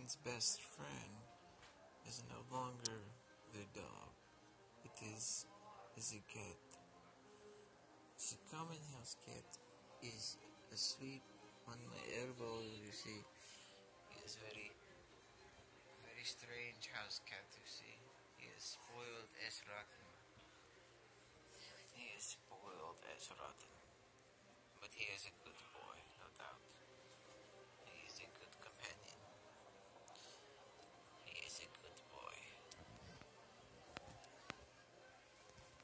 man's best friend is no longer the dog. It is a cat. The common house cat is asleep on my elbow. You see, he is very strange house cat. You see, he is spoiled as rotten. He is spoiled as rotten, but he is a good